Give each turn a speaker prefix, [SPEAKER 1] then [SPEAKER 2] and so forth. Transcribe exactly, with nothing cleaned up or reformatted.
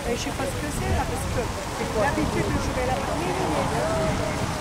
[SPEAKER 1] Et je sais pas ce que c'est là, parce que d'habitude je vais la première ligne.